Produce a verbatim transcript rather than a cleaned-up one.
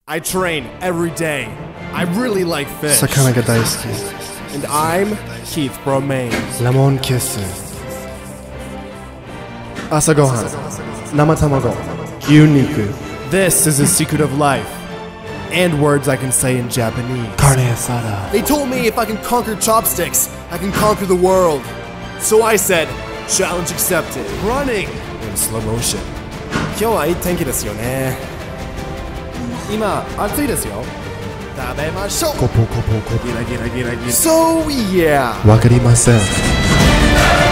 I train every day. I really like fish. 魚が大好き。 And I'm Keith from Maine. レモンキッス。朝ごはん、生卵、牛肉、 This is the secret of life. And words I can say in Japanese. カレーサラ They told me if I can conquer chopsticks, I can conquer the world. So I said, challenge accepted. Running in slow motion. 今日はいい天気ですよね。今、暑いですよ。食べましょう。 コポコポコポ。 ギラギラギラギラ。So yeah. わかりません。